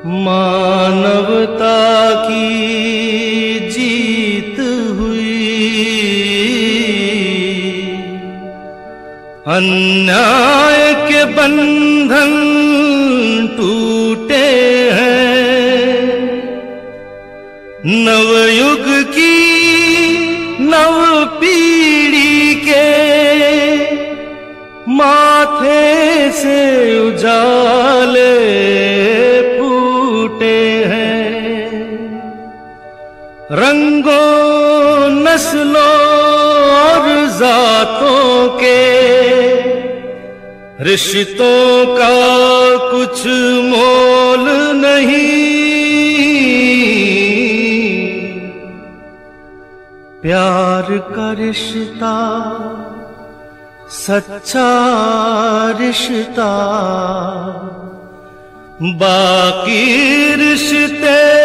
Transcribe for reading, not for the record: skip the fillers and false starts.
मानवता की जीत हुई, अन्याय के बंधन टूटे हैं, नवयुग की नव पीढ़ी के माथे से उजाले फूटे हैं। रंगों नस्लों और जातों के रिश्तों का कुछ मोल नहीं, प्यार का रिश्ता सच्चा रिश्ता, बाकी रिश्ते